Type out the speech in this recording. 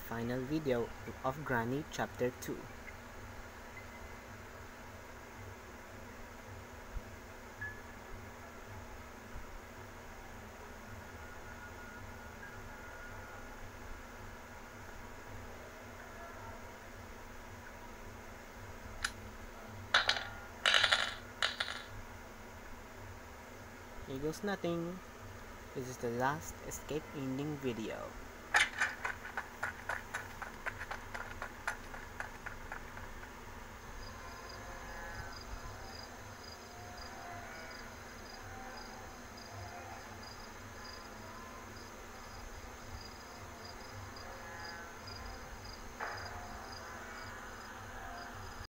final video of Granny Chapter 2. Here goes nothing. This is the last escape ending video.